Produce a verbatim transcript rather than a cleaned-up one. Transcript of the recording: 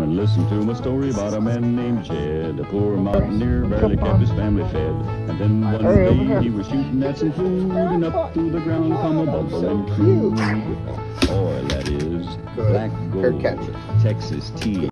and listen to my story about a man named Jed. A poor mountaineer barely kept his family fed. And then one day he was shooting at some food, and up through the ground come a bubbling crude. Oil, that is, black gold, Texas tea.